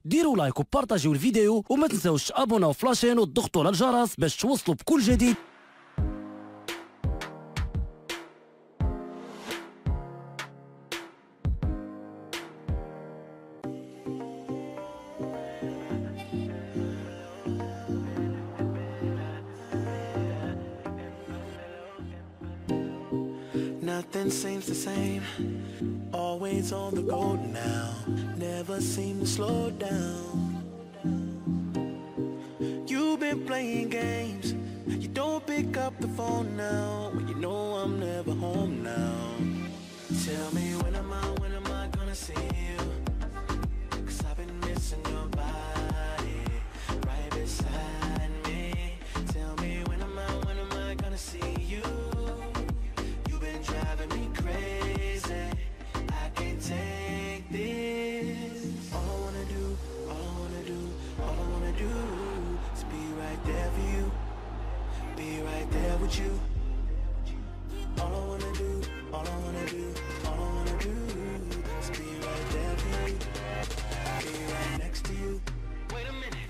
ديروا لايك وبارطاجيو الفيديو وما تنساوش ابونا وفلاشين وتضغطوا على الجرس باش توصلوا بكل جديد. Nothing seems the same, always on the go now, never seem to slow down. You've been playing games, you don't pick up the phone now, when you know I'm never home now. Tell me when am I gonna see you, 'cause I've been missing your body, right beside me. Tell me when am I gonna see you. Driving me crazy, I can't take this. All I wanna do is be right there for you, be right there with you. All I wanna do is be right there for you, be right next to you. Wait a minute.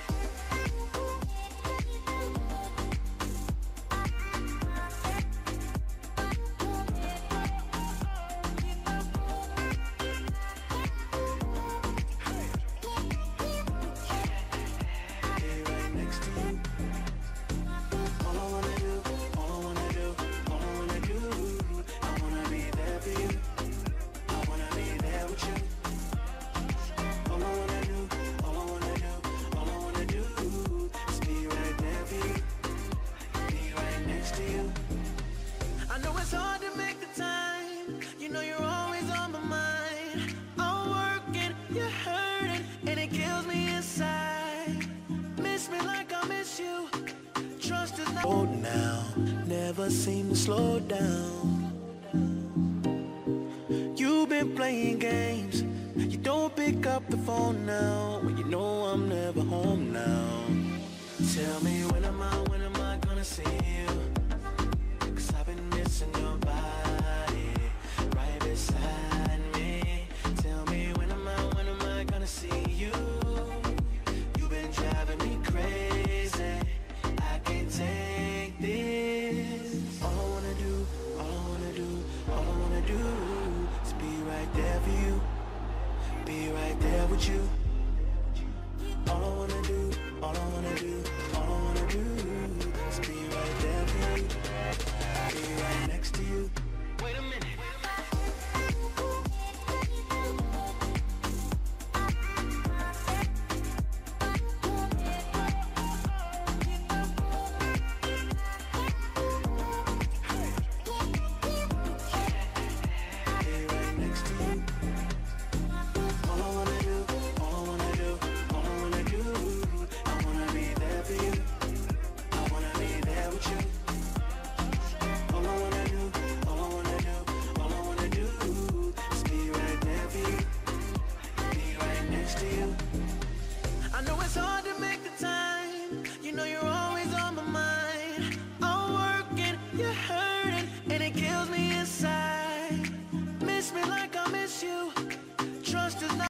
Now, never seem to slow down. You've been playing games, you don't pick up the phone now, when you know I'm never home now. Tell me when am I gonna see you, 'cause I've been missing your body.